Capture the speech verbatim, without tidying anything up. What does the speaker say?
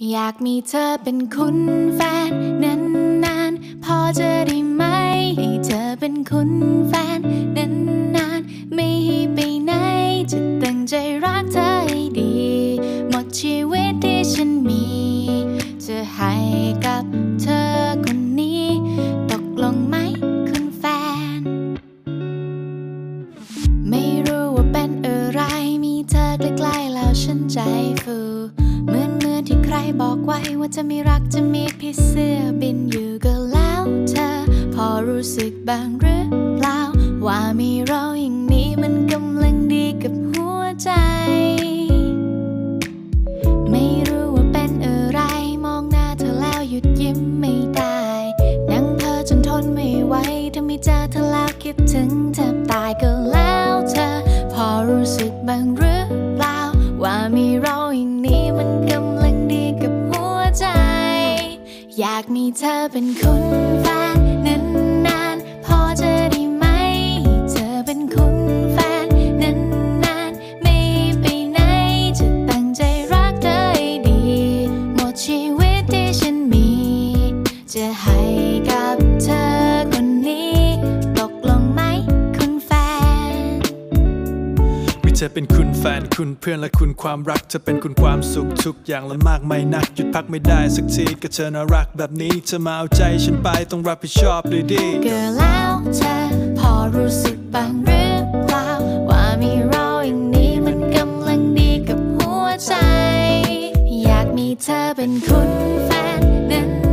อยากมีเธอเป็นคุณแฟนนานๆพอจะได้ไหมให้เธอเป็นคุณแฟนนานๆไม่ให้ไปไหนจะตั้งใจรักเธอให้ดีหมดชีวิตที่ฉันมีจะให้กับเธอคนนี้ตกลงไหมคุณแฟนไม่รู้ว่าเป็นอะไรมีเธอใกล้ๆแล้วฉันใจฟูเหมือนเมื่อที่ใครบอกไว้ว่าจะไม่รักจะมีพี่เสื้อบินอยู่ก็แล้วเธอพอรู้สึกบ้างหรือเปล่าว่ามีเราอย่างนี้มันกำลังดีกับหัวใจไม่รู้ว่าเป็นอะไรมองหน้าเธอแล้วหยุดยิ้มไม่ได้นั่งเธอจนทนไม่ไหวถ้าไม่เจอเธอแล้วคิดถึงแทบตายก็แล้วเธอพอรู้สึกบ้างหรือเปล่าว่ามีเราอย่างนี้มันกำลังดีกับหัวใจอยากมีเธอเป็นคุณแฟนนานๆพอจะได้ไหมเธอเป็นคุณแฟนนานๆไม่ไปไหนจะตั้งใจรักเธอให้ดีหมดชีวิตที่ฉันมีจะให้กับเธอคนนี้ตกลงไหมคุณแฟนมีเธอเป็นคุณแฟนคุณเพื่อนและคุณความรักเธอเป็นคุณความสุขทุกอย่างและมากไม่นักหยุดพักไม่ได้สักทีก็เธอน่ารักแบบนี้เธอมาเอาใจฉันไปต้องรับผิดชอบเลยดิก็แล้วเธอพอรู้สึกบ้างหรือเปล่าว่ามีเราอย่างนี้มันกำลังดีกับหัวใจอยากมีเธอเป็นคุณแฟนนั้น